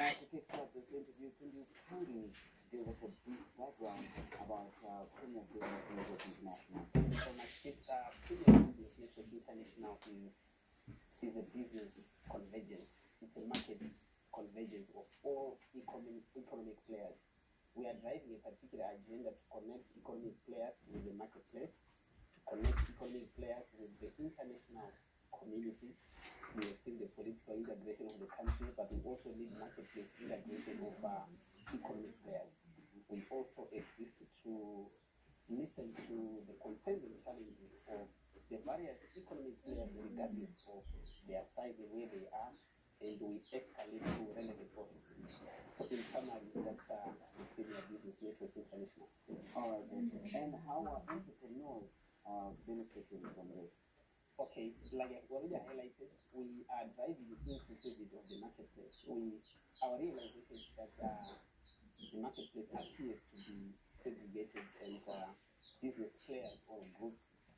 to kickstart this interview, can you kindly give us a brief background about Premier Business Network International? Thank you so much. Premier Business Network International is a business convergence. It's a market convergence of all economic players. We are driving a particular agenda to connect economic players with the marketplace, to connect economic players with the international community. We have seen the political integration of the country, but we also need marketplace integration of economic players. We also exist to listen to the concerns and challenges of the various economic players regardless of their size and where they are, and we escalate to relevant offices. So in summary, that's the Premier Business Network International. All right, and how are entrepreneurs benefiting from this? Okay, like I've already highlighted, we are driving inclusivity of the marketplace. Our realization is that the marketplace appears to be segregated, and business players or groups,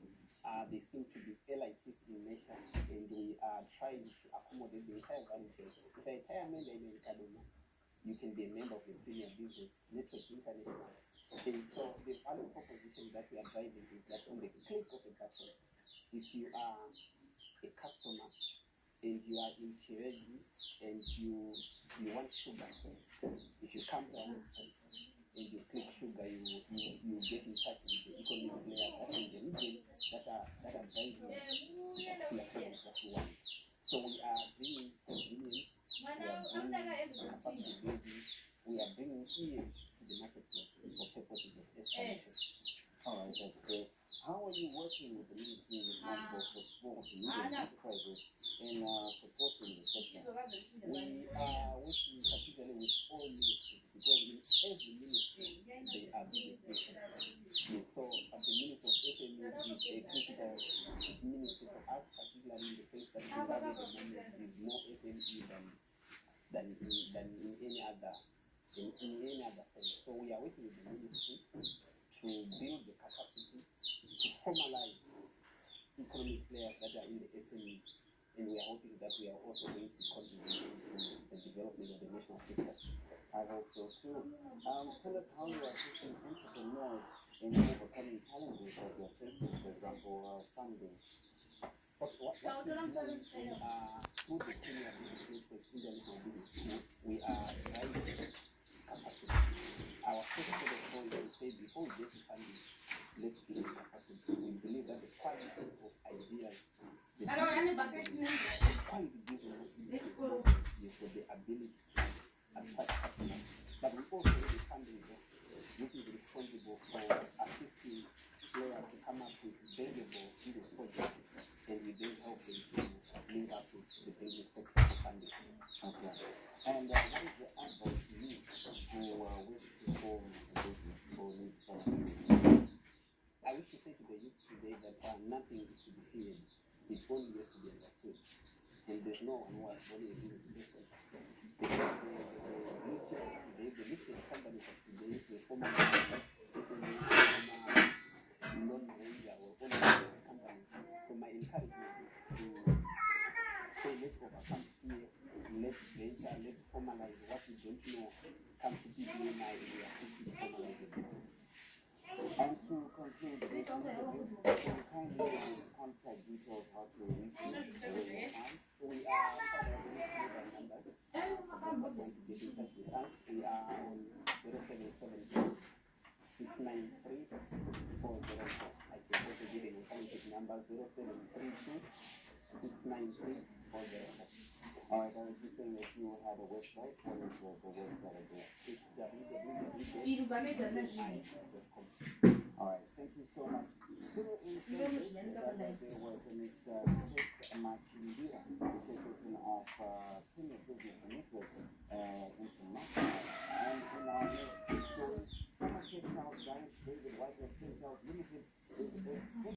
they seem to be elitist in nature, and we are trying to accommodate the entire value chain. If I retire in Kaduna, you can be a member of the Premier Business Network International. And so the value proposition that we are driving is that on the click of a button, if you are a customer and you are in Chirezi and you want sugar, if you come to our website and you click sugar, you get in touch with the economic players that are in the region that are driving the particular product that you want. So we are bringing convenience, we are bringing capacity building, we are bringing ears to the marketplace for purposes of escalation. All right, that's great. How are you working with the ministry responsible for small to medium enterprises in supporting the sector? We are working particularly with all ministries, because in every ministry they are business ministries. So at the Ministry of SME is a critical ministry for us, particularly in the sense that Zimbabwe at the moment is more SME than in any other sense. So we are working with the ministry to build the capacity to formalize economic players that are in the SME, and we are hoping that we are also going to contribute to the development of the national fiscal. I hope so too. Tell us how you are assisting entrepreneurs in overcoming challenges that they are facing, for example, funding. Through the Premier Business Network International Business School, we are driving capacity. Our first sort of goal is to say, before we get to funding, let's build capacity. We believe that the quality of ideas, the quality business is for the ability to attract customers. But we also have a funding board which is responsible for assisting players to come up with valuable business projects, and we then help them to link up with the business sector for funding. Okay. And what is the advice you need who wish to form a business or need funding? I wish to say to the youth today that nothing is to be feared. It only has to be understood. And there's no one who has only a business person. Because the listed companies of today, the former non-ranger or only companies. So my encouragement is to say, let's overcome fear, let's venture, let's formalize what we don't know. Come to CBNI and we are quickly to formalize it. And to conclude this interview, can you kindly give us contact details how to reach you where you are? We are mobile numbers. For those that want to get in touch with us, we are on 0772 693 404. I can also give an alternative number 0732 693 404. All right, I was just saying if you had a website, what is the website address? It's www.imi.com. All right, thank you so much. There was Mr. Chris Machindira,